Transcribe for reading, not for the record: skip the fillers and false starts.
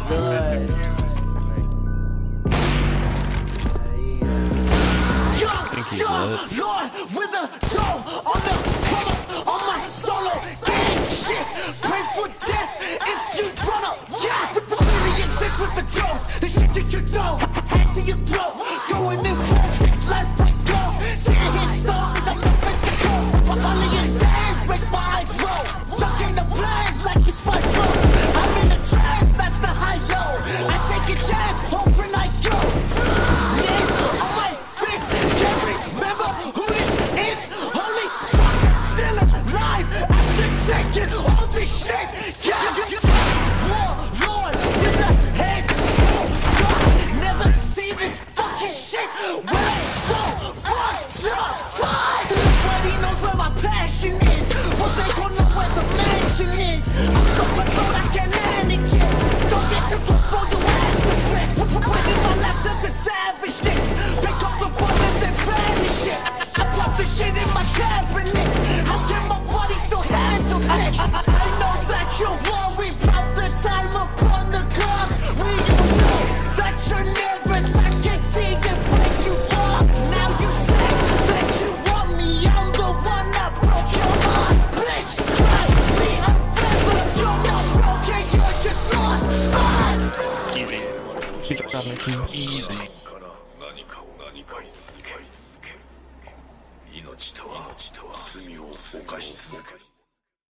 Good. Lord, with a toe on the color on my solo gang shit. Pray for death if you run up. Yeah, really exist with the ghost. The shit that you don't hand to your throat. Going in full fix life like go. Seeing his stories, I'm nothing to go. Follow your sands, make my eyes roll. Stuck in the blinds like it's my road. I'm in a trance, that's the high low. I take a chance, hoping I go. Yeah, on my fist, can't remember who this is. Holy fuck, still alive after taking all this shit. Yeah, Lord, with a head so dark. Never seen this fucking shit. When I'm so fucked up, fine. Nobody knows where my passion is. Well, they gon' know where the mansion is. I'm so controlled I can't manage it. Don't get too close for you ass to flex. Winning my laughter to savageness. Pick up the ball and then vanish it. I pop the shit in my cabinet. How can my body still handle this? I know that you're worried about the time upon the clock. When you know that you're nervous, I can see it when you talk. Now you say that you want me, I'm the one that broke your heart. Bitch, cry me a favor. You're not broken, you're just lost. Easy. 命とは罪を犯し続ける。